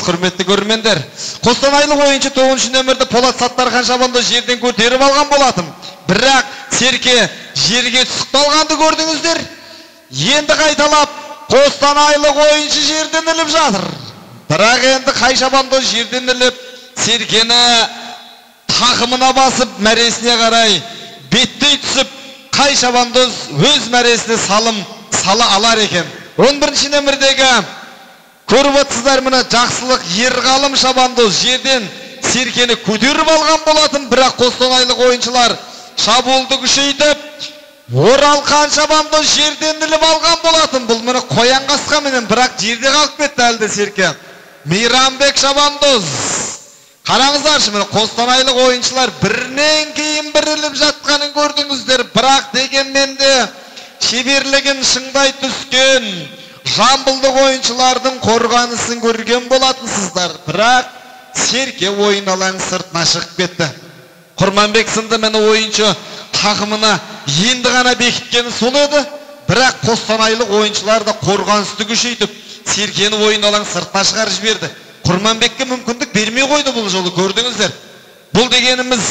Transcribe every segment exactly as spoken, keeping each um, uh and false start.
құрметті көрермендер. Қостанайлық ойыншы тоғызыншы нөмірді Полат Саттархан Шабандоз жерден көтеріп алған болатын. Бірақ Серке жерге түсіп қалғанды көрдіңіздер. Енді қайталап Қостанайлық ойыншы жерден іліп жатыр. Бірақ енді қай Шабандоз жерден іліп Серкені тақымына басып мәресіне қарай беттей түсіп, қай Шабандоз өз мәресіне салым сала алар екен. он бірінші нөмірдегі көріп отырсыздар, мына Жақсылық Ерғалым Шабандоз жерден Серкені көтеріп алған болатын. Бірақ Қостанайлық ойыншылар шабуылды күшейтіп, Оралхан Шабандоз жерден іліп алған болатын. Бұл міне қоян қасқа менен, бірақ жерде қалып кетті әлде Серке. Мейрамбек Шабандоз, қараңыздаршы, міне Қостанайлық ойыншылар бірінен кейін бір іліп жатқанын көрдіңіздер. Бірақ дегенмен де шеберлігін шыңдай түскен жамбылдық ойыншылардың қорғанысын көрген болатынсыздар. Бірақ Серке ойын алаң сыртына шығып кетті. Құрманбек сынды мені ойыншы тақымына енді ғана бекіткені сол еді. Бірақ Қостанайлық ойыншылар да қорғанысты күшейтіп, Серкені ойын алаң сыртына шығарып жіберді. Құрманбекке мүмкіндік бермей қойды бұл жолы, көрдіңіздер. Бұл дегеніміз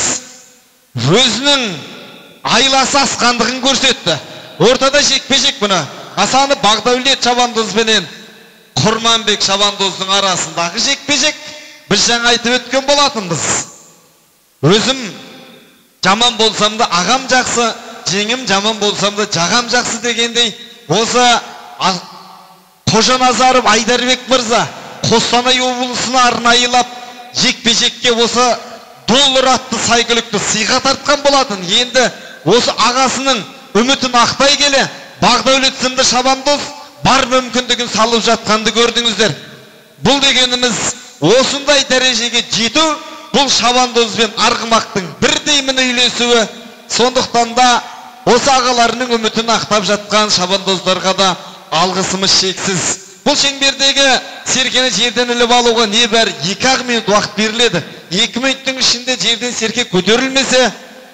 өзінің айласы асқандығын көрсетті. Ортада жекпе-жек бұны Асаны Бағдаулет Шабандоз бенен Құрманбек Шабандоздың арасындағы жекпе-жек біз жаңа айтып өткен болатынбыз. Өзім жаман болсам да ағам жақсы, жеңім жаман болсам да жағам жақсы дегендей, осы Қожаназаров Айдарбек мырза Қостанай облысына арнайылап жекпе-жекке осы доллар атты сәйгүлікті сыйға тартқан болатын. Енді осы ағасының үмітін ақтай келе Бағдаулет сынды Шабандоз бар мүмкіндігін салып жатқанды көрдіңіздер. Бұл дегеніміз осындай дәрежеге жету, бұл Шабандоз бен Арғымақтың бірдей міне үйлесуі. Сондықтан да осы ағаларының үмітін ақтап жатқан Шабандоздарға да алғысымыз шексіз. Бұл шеңбердегі Серкені жерден іліп алуға небәрі екі ақ минут уақыт беріледі. Екі минуттың ішінде жерден Серке көтерілмесе,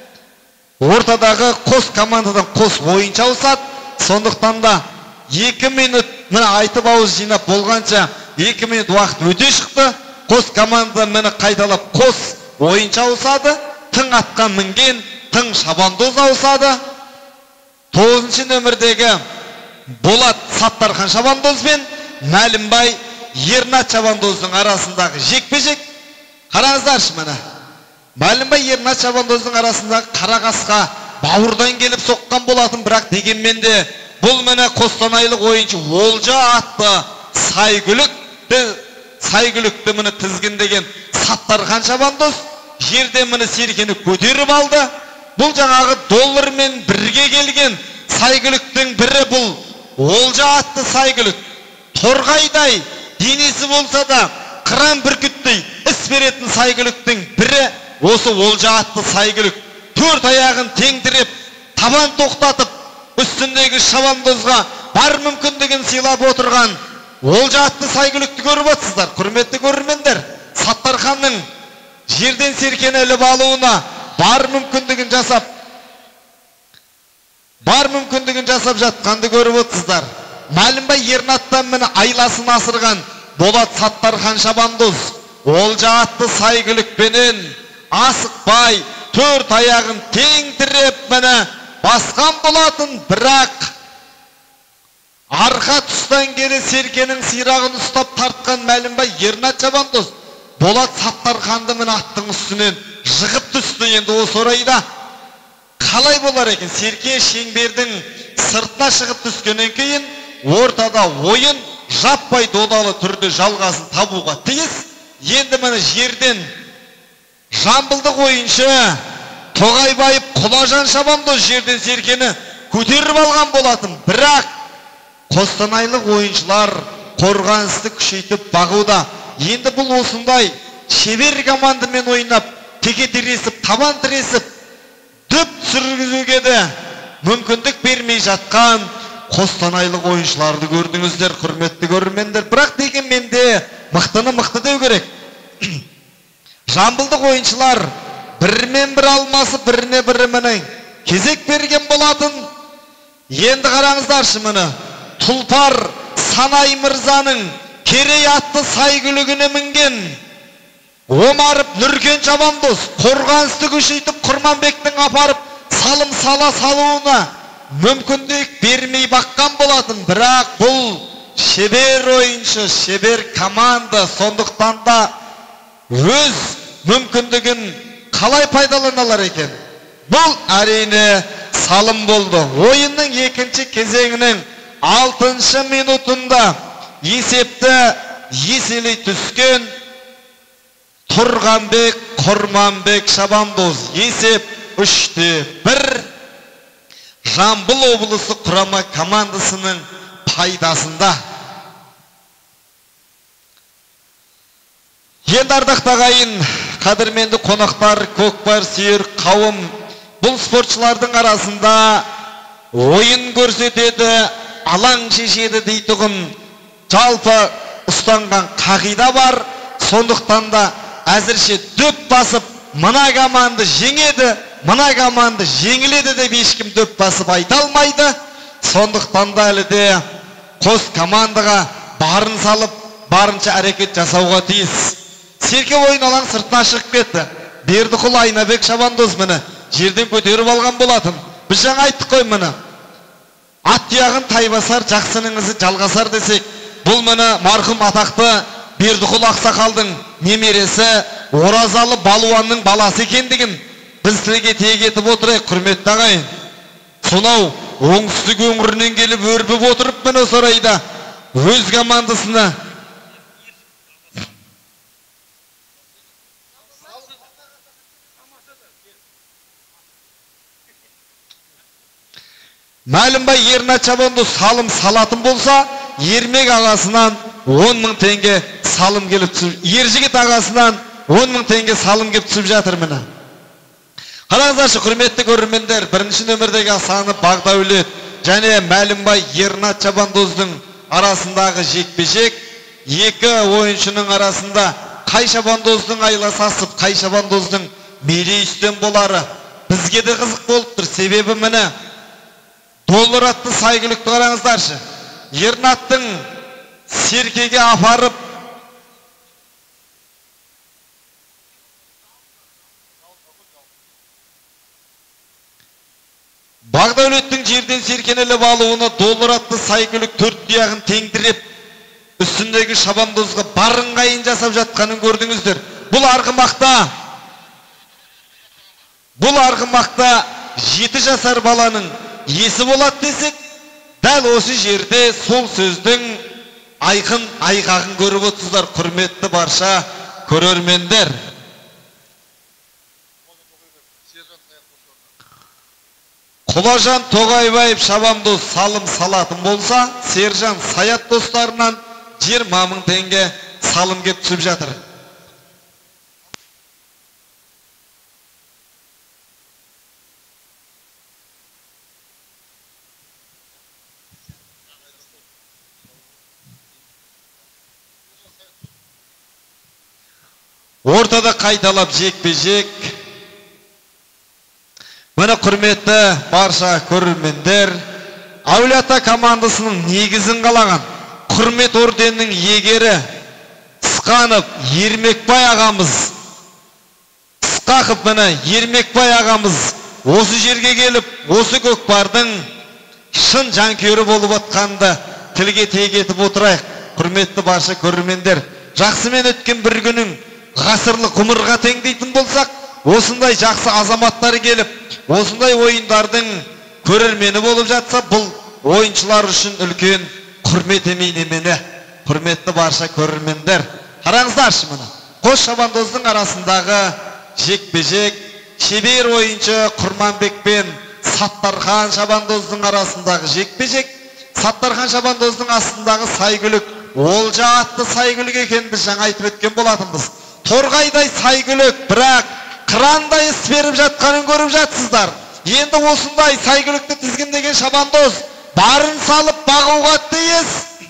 ортадағы қос командадан қос ойыншы ауысады. Сондықтан да екі минут міне айтып ауыз жинап болғанша екі минут уақыт өте шықты. Қос команда мені қайталап қос ойыншы ауысады. Тың атқа мінген тың Шабандоз ауысады. тоғызыншы нөмірдегі Болат Саттархан Шабандоз бен Мәлімбай Ернат Шабандоздың арасындағы жекпе-жек. Қараңыздаршы міне. Мәлімбай Ернат Шабандоздың арасындағы қарақасқа бауырдан келіп соққан болатын. Бірақ дегенмен де бұл міне Қостанайлық ойыншы Олжа атты сәйгүлікті сәйгүлікті міне тізгіндеген Саттархан Шабандоз жерде міне Серкені көтеріп алды. Бұл жаңағы доллармен бірге келген сәйгүліктің бірі бұл Олжа атты сәйгүлік. Торғайдай денесі болса да қыран бүркіттей іс беретін сәйгүліктің бірі осы Олжа атты сәйгүлік. Төрт аяғын теңдіріп, табан тоқтатып, үстіндегі Шабандозға бар мүмкіндігін сыйлап отырған Олжа атты сәйгүлікті көріп отырсыздар. Құрметті көрермендер, Саттарханның жерден Серкені іліп алуына бар мүмкіндігін жасап, бар мүмкіндігін жасап жатқанды көріп отырсыздар. Мәлімбай Ернаттан мені айласын асырған Болат Саттархан Шабандоз Олжа атты сәйгүлікпенен асықпай, төрт аяғын теңдіріп мені басқан болатын. Бірақ арқа тұстан келе Серкенің сирағын ұстап тартқан Мәлімбай Ернат Шабандоз Болат Саттарханды мені аттың үстінен жығып түсті. Енді осы орайда қалай болар екен? Серке шеңбердің сыртына шығып түскеннен кейін ортада ойын жаппай додалы түрде жалғасын табуға тиіс. Енді міне жерден жамбылдық ойыншы Тоғайбайып Құлажан Шабандоз жерден Серкені көтеріп алған болатын. Бірақ Қостанайлық ойыншылар қорғанысты күшейтіп бағуда. Енді бұл осындай шебер командамен ойнап, теке тіресіп, табан тіресіп, дөп түсіргізуге де мүмкіндік бермей жатқан Қостанайлық ойыншыларды көрдіңіздер, құрметті көрермендер. Бірақ дегенмен де мықтыны мықты деу керек. Жамбылдық ойыншылар бірімен бір алмасып, біріне бірі міне кезек берген болатын. Енді қараңыздаршы міне Тұлпар Санай Мырзаның Керей атты сайгүлігіне мінген Омарып Нүркен Шабандоз қорғанысты күшейтіп Құрманбектің апарып салым сала салуына мүмкіндік бермей баққан болатын. Бірақ бұл шебер ойыншы, шебер команда, сондықтан да өз мүмкіндігін қалай пайдаланалар екен? Бұл әрине салым болды. Ойынның екінші кезеңінің алтыншы минутында есепті еселей түскен Тұрғанбек Құрманбек Шабандоз. Есеп үште бір Жамбыл облысы құрама командасының пайдасында. Енді ардақты ағайын, қадірменді қонақтар, көкпар сүйер қауым, бұл спортшылардың арасында ойын көрсетеді, алаң шешеді дейтұғын жалпы ұстанған қағида бар. Сондықтан да әзірше дөп басып, мына команда жеңеді, мына команда жеңіледі деп ешкім дөп басып айта алмайды. Сондықтан да әлі де қос командаға барын салып, барынша әрекет жасауға тиіс. Серке ойын алаң сыртына шығып кетті. Бердіқұл Айнабек Шабандоз мені жерден көтеріп алған болатын. Біз жаңа айттық қой мені. Ат тұяғын тайбасар, жақсының ізі жалғасар десек, бұл мені марқұм атақты Бердіқұл Ақсақалдың немересі Оразалы Балуанның баласы екендігін біз тілге тиек етіп отырайық, құрметті ағайын. Сонау оңтүстік өңірінен келіп өрбіп отырып мені осы орайда өз командасына мәлім бай Ернат Шабандоз салым салатын болса, Ермек ағасынан он мың теңге салым келіп түсіп, Ержігіт ағасынан он мың теңге салым келіп түсіп жатыр мені. Қараңыздаршы, құрметті көрермендер, бірінші нөмірдегі Асаны Бағдәулет және Мәлімбай Ернат Шабандоздың арасындағы жекпе-жек, екі ойыншының арасында қай Шабандоздың айласасып, қай Шабандоздың мерей үстем болары бізге де қызық болып тұр. Себебі мені доллар атты сайгүлікті қараңыздаршы. Ернаттың Серкеге апарып Бағдәулеттің жерден Серкенеліп алуына доллар атты сайгүлік төрт тұяғын теңдіреп үстіндегі Шабандозға барыңғайын жасап жатқанын көрдіңіздер. Бұл арғымақта бұл арғымақта жеті жасар баланың есі болады десек, дәл осы жерде сол сөздің айқын айғағын көріп отырсыздар, құрметті барша көрермендер. Құлажан Тоғайбаев Шабандоз салым салатын болса, Сержан Саят достарынан жиырма мың теңге салым кеп түсіп жатыр. Ортада қайталап жекпе-жек. Мені құрметті барша көрермендер, Әулиеата командасының негізін қалаған құрмет орденінің иегері Сқанов Ермекбай ағамыз, Сқақов мені Ермекбай ағамыз осы жерге келіп, осы көкпардың шын жанкүйері болып атқанды тілге тиек етіп отырайық. Құрметті барша көрермендер, жақсымен өткен бір күнің ғасырлық ғұмырға теңдейтін болсақ, осындай жақсы азаматтар келіп, осындай ойындардың көрермені болып жатса, бұл ойыншылар үшін үлкен құрмет емейнемені. Құрметті барша көрермендер, қараңыздаршы мұны. Қос Шабандоздың арасындағы жекпе-жек, шебер ойыншы Құрманбек пен Саттархан Шабандоздың арасындағы жекпе-жек. Саттархан Шабандоздың астындағы сайгүлік Олжа атты сайгүлік екен, біз жаңа айтып өткен болатынбыз. Торғайдай сайгүлік, бірақ қырандай іс беріп жатқанын көріп жатсыздар. Енді осындай сайгүлікті тізгіндеген Шабандоз барын салып бағуға тиіс.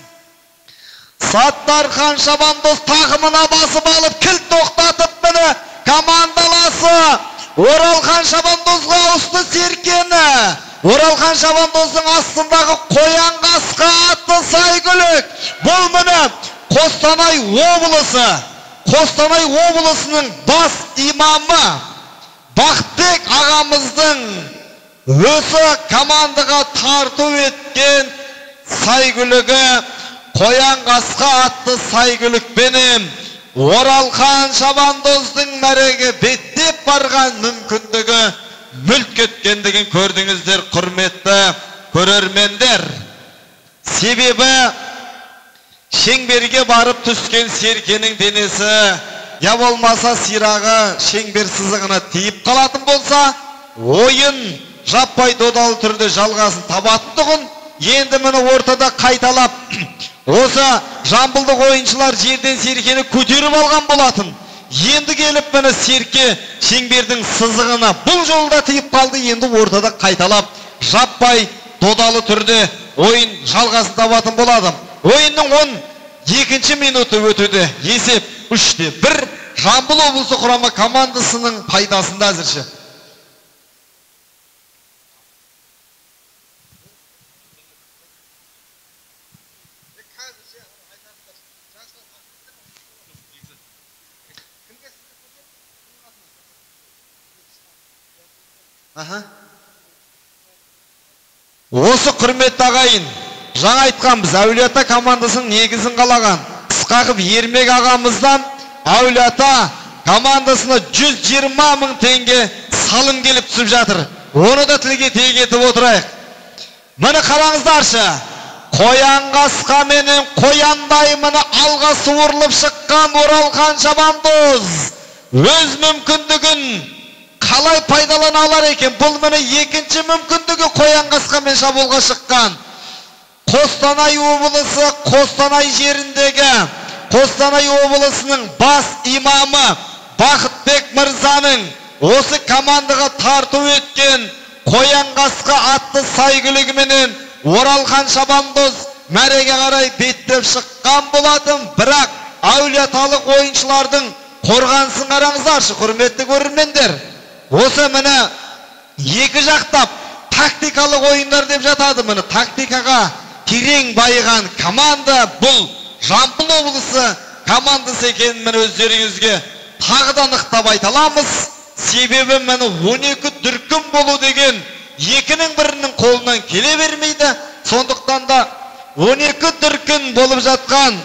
Саттархан Шабандоз тақымына басып алып, кілт тоқтатып мені командаласы Оралхан Шабандозға ауысты Серкені. Оралхан Шабандоздың астындағы Қоян Қасқа атты сайгүлік. Бұл мені Қостанай облысы, Қостанай облысының бас имамы Бақтыбек ағамыздың өзі командаға тарту еткен сайгүлігі Қоянқасқа атты сайгүлікпенен Оралхан Шабандоздың мәреге беттеп барған мүмкіндігі мүлт кеткендігін көрдіңіздер, құрметті көрермендер. Себебі шеңберге барып түскен серкенің денесі, я болмаса сирағы шеңбер сызығына тиіп қалатын болса, ойын жаппай додалы түрде жалғасын табатындығын енді мені ортада қайталап, осы жамбылдық ойыншылар жерден серкені көтеріп алған болатын. Енді келіп мені серке шеңбердің сызығына бұл жолда тиіп қалды, енді ортада қайталап, жаппай додалы түрде ойын жалғасын табатын болады. Ойынның он екінші минуты өтуде. Есеп үште бір. Жамбыл облысы құрама командасының пайдасында әзірше. Осы құрметті ағайын, жаңа айтқанбыз, Әулиеата командасының негізін қалаған Қысқақов Ермек ағамыздан Әулиеата командасына жүз жиырма мың теңге салым келіп түсіп жатыр. Оны да тілге тиек етіп отырайық. Мені қараңыздаршы, Қоянқасқа менен қояндай мені алға суырылып шыққан Оралхан Шабандоз өз мүмкіндігін қалай пайдалана алар екен? Бұл мені екінші мүмкіндігі Қоянқасқа мен шабуылға шыққан. Қостанай облысы, Қостанай жеріндегі Қостанай облысының бас имамы Бақтыбек мырзаның осы командаға тарту еткен Қоянқасқа атты сайгүлігіменен Оралхан Шабандоз мәреге қарай беттеп шыққан болатын. Бірақ әулиеталық ойыншылардың қорғанысын қараңыздаршы, құрметті көрермендер. Осы мені екі жақтап тактикалық ойындар деп жатады. Мені тактикаға терең байыған команда бұл Жамбыл облысы командасы екенін мені өздеріңізге тағы да нықтап айта аламыз. Себебі мені он екі дүркін болу деген екінің бірінің қолынан келе бермейді. Сондықтан да он екі дүркін болып жатқан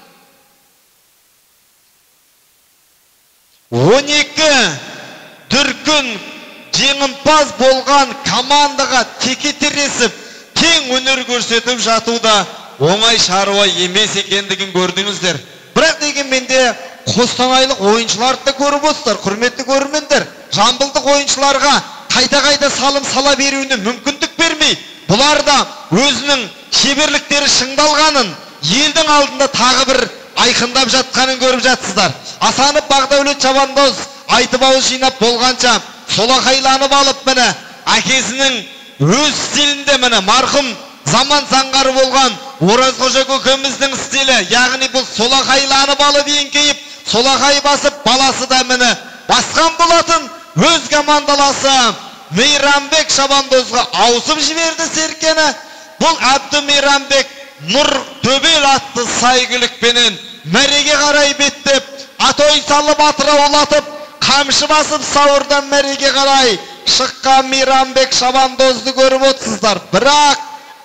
он екі дүркін жеңімпаз болған командаға теке тіресіп, тең өнер көрсетіп жатуда оңай шаруа емес екендігін көрдіңіздер. Бірақ дегенмен де қостанайлық ойыншыларды да көріп отырсыздар, құрметті көрермендер. Жамбылдық ойыншыларға қайта-қайта салым сала беруіне мүмкіндік бермей, бұлар да өзінің шеберліктері шыңдалғанын елдің алдында тағы бір айқындап жатқанын көріп жатсыздар. Асанып Бақдәулет Шабандоз айтып ауыз жинап болғанша солақайланып алып мені әкесінің өз стилінде мені марқұм заман заңғары болған Оразқожа көкеміздің стилі, яғни бұл солақайланып алып еңкейіп, солақай басып баласы да мені басқан болатын. Өз командаласы Мейрамбек Шабандозға ауысып жіберді серкені. Бұл Әбді Мейрамбек Нұр Төбел атты сайгүлікпенен мәреге қарай беттеп, атой салып атыраулатып, қамшы басып сауырдан мәреге қарай шыққан Мейрамбек Шабандозды көріп отырсыздар. Бірақ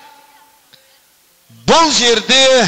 бұл жерде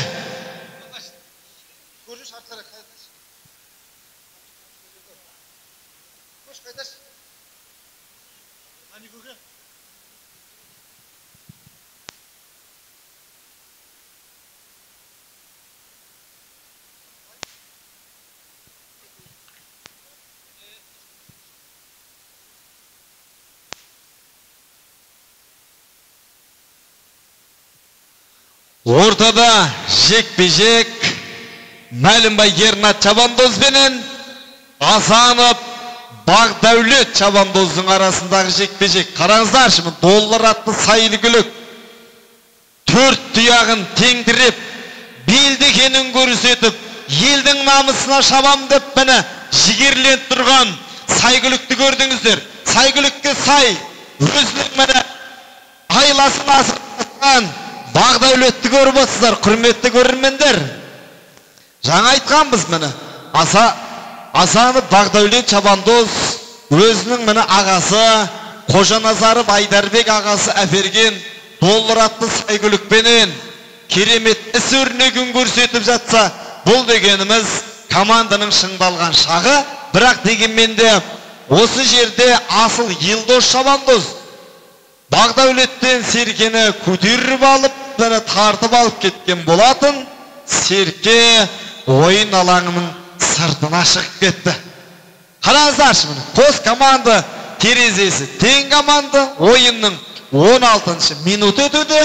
ортада жекпе-жек Мәлімбай Ернат Шабандоз бенен Асанов Бақдәулет Шабандоздың арасындағы жекпе-жек. Қараңыздаршы, доллар атты сайгүлік төрт тұяғын теңдіреп, белді екенін көрсетіп, елдің намысына шабам деп мені жігерлен тұрған сайгүлікті көрдіңіздер. Сайгүлікке сай өзінің мені айласын асырған Бақдәулетті көріп отырсыздар, құрметті көрермендер. Жаңа айтқанбыз міне. Аса Асаны Бағдәулет Шабандоз өзінің міне ағасы Қожаназаров Айдарбек ағасы әперген доллар атты сәйгүлікпенен керемет іс өрнегін көрсетіп жатса, бұл дегеніміз команданың шыңдалған шағы. Бірақ дегенмен де осы жерде асыл Елдос Шабандоз Бағдәулеттен Серкені көтеріп алып, міне тартып алып кеткен болатын. Серке ойын алаңының сыртына шығып кетті. Қараңыздаршы міне, қос команда терезесі тең команда. Ойынның он алтыншы минут өтуде.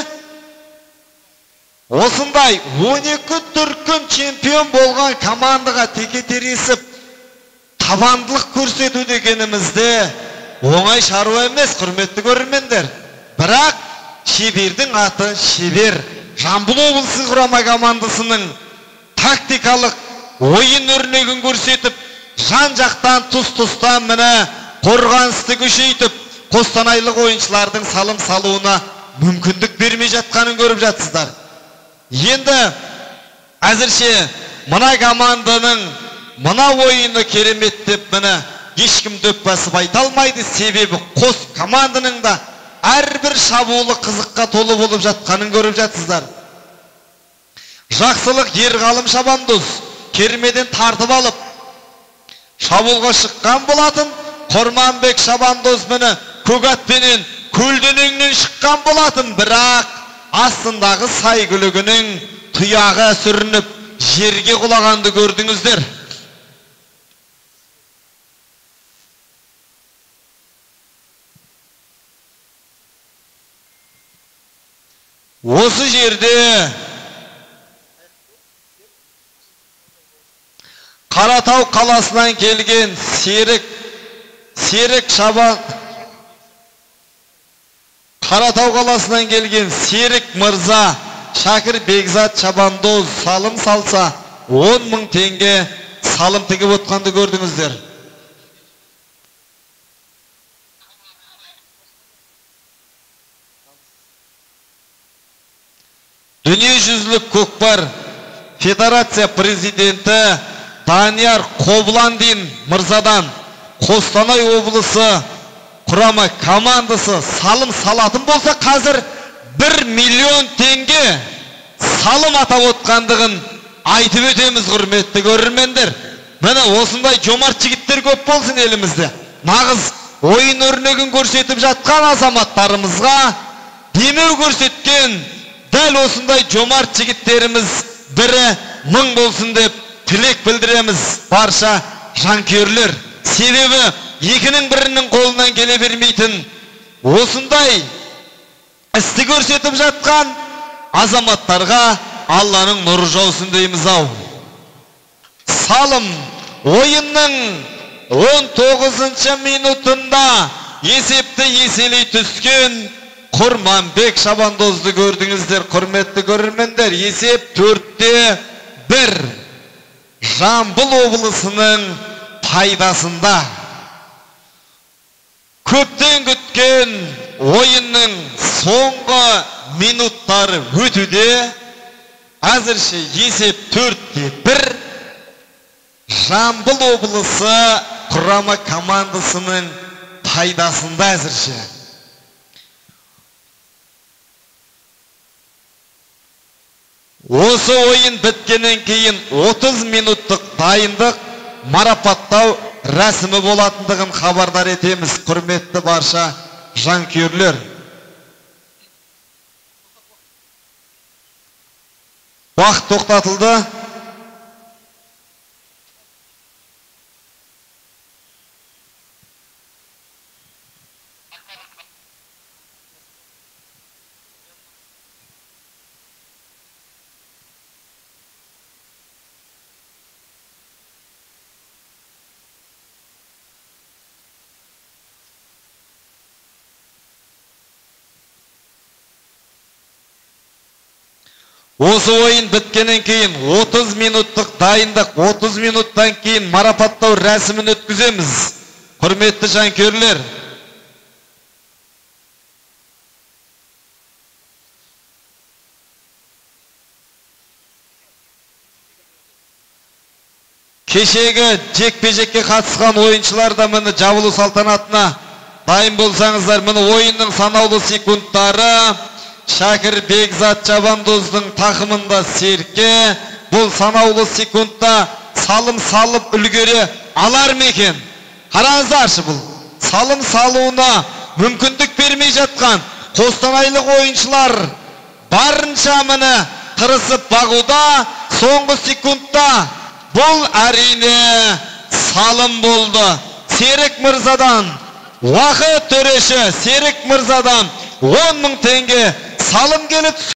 Осындай он екі дүркін чемпион болған командаға теке тересіп табандылық көрсету дегенімізде оңай шаруа емес, құрметті көрермендер. Бірақ шебердің аты шебер. Жамбыл облысы құрама командасының тактикалық ойын өрнегін көрсетіп, жан-жақтан тұс-тұстан міне қорғанысты күшейтіп, қостанайлық ойыншылардың салым салуына мүмкіндік бермей жатқанын көріп жатсыздар. Енді әзірше мына команданың мына ойыны керемет деп міне ешкім дөп басып айта алмайды. Себебі қос команданың да әрбір шабуылы қызыққа толы болып жатқанын көріп жатсыздар. Жақсылық Ерғалым Шабандоз кермеден тартып алып шабуылға шыққан болатын. Қорманбек Шабандоз міне Көкатпенен көлденеңнен шыққан болатын. Бірақ астындағы сәйгүлігінің тұяғы сүрініп жерге құлағанды көрдіңіздер. Осы жерде Қаратау қаласынан келген Серік Серік Шабан Қаратау қаласынан келген Серік Мырза Шакір Бекзат Шабандоз салым салса он мың теңге салым тігіп отқанды көрдіңіздер. Дүниежүзілік көкпар федерация президенті Данияр Қобландин мырзадан Қостанай облысы құрама командасы салым салатын болса, қазір бір миллион теңге салым атап отқандығын айтып өтеміз, құрметті көрермендер. Міне осындай жомарт жігіттер көп болсын елімізде. Нағыз ойын өрнегін көрсетіп жатқан азаматтарымызға демеу көрсеткен дәл осындай жомарт жігіттеріміз бірі мың болсын деп тілек білдіреміз барша жанкүйерлер. Себебі екінің бірінің қолынан келе бермейтін осындай істі көрсетіп жатқан азаматтарға Алланың нұры жаусын дейміз ау. Салым ойынның он тоғызыншы минутында есепті еселей түскен Құрманбек Шабандозды көрдіңіздер, құрметті көрермендер. Есеп төртте бір. Жамбыл облысының пайдасында. Көптен күткен ойынның соңғы минуттары өтуде. Әзірше есеп төртте бір. Жамбыл облысы құрама командасының пайдасында әзірше. Осы ойын біткеннен кейін отыз минуттық дайындық марапаттау рәсімі болатындығын хабардар етеміз, құрметті барша жанкүйерлер. Уақыт тоқтатылды. Осы ойын біткенен кейін отыз минуттық дайындық, отыз минуттан кейін марапаттау рәсімін өткіземіз. Құрметті жанкүйерлер. кешегі жекпе-жекке қатысқан ойыншылар да міне жабылу салтанатына дайын болсаңыздар. Міне ойынның санаулы секундтары. Шакир Бекзат Жабандоздың тақымында Серке. Бұл санаулы секундта салым салып үлгере алар ма екен? Қараңыздаршы, бұл салым салуына мүмкіндік бермей жатқан қостанайлық ойыншылар барынша міне тырысып бағуда. Соңғы секундта бұл әрине салым болды. Серік Мырзадан, уақыт төреші Серік Мырзадан он мың теңге салым келіп